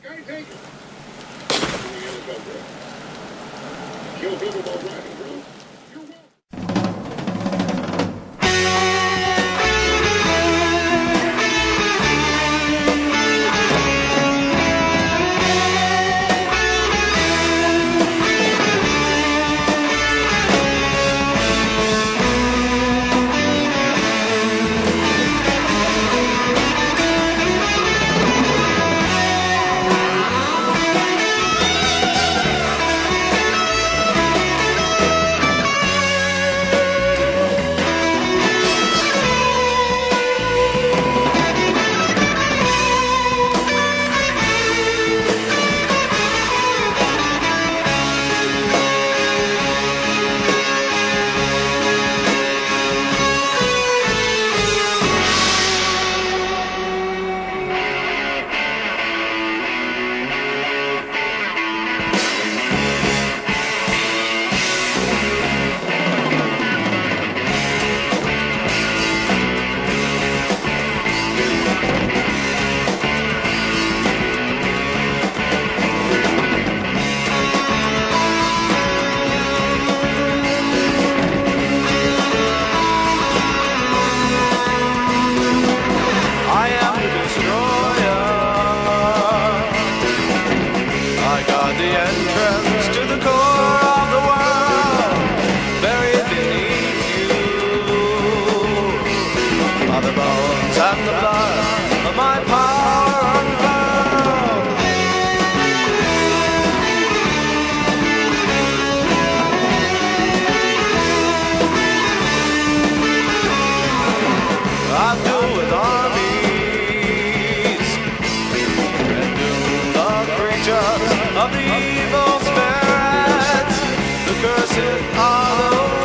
Sky taken. Kill people while driving through. You're welcome. And the blood of my power unbound. I deal with armies and doom the creatures of the evil spirits. The cursed are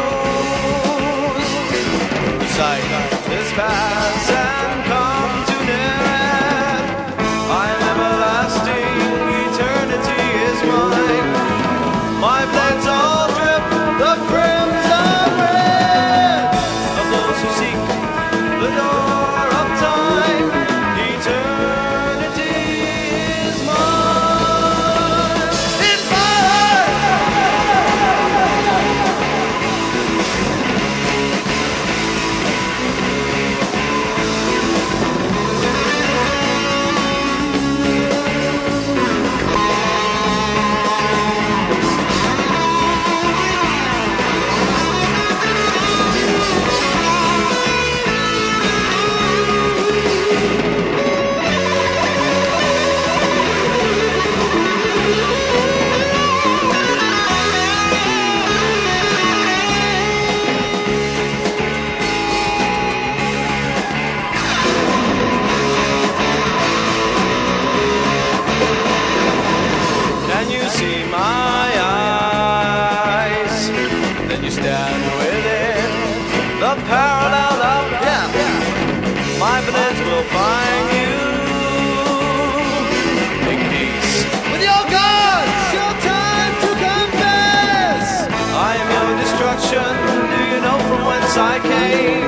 those who sight this pass and come to near it. I am everlasting, eternity is mine. My blades all drip the crimson red of those who seek the door of time. Eternity is mine. It's stand within the parallel of death. My blades will find you. Make peace with your gods. Your time to confess. I am your destruction. Do you know from whence I came?